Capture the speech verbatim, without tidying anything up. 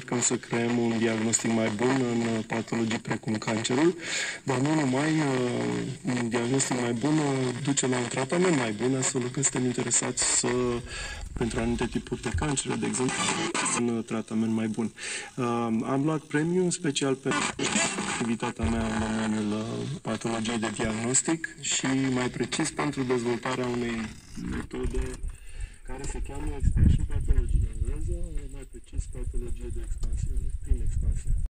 încercăm să creăm un diagnostic mai bun în patologii precum cancerul, dar nu numai, un diagnostic mai bun duce la un tratament mai bun, astfel că suntem interesați să, pentru anumite tipuri de cancer, de exemplu, un tratament mai bun. Am luat premiu în special pentru activitatea mea în domeniul patologiei de diagnostic și mai precis pentru dezvoltarea unei metode care se cheamă Expansion Pathology în engleză, mai precis patologie de expansiune, prin expansie.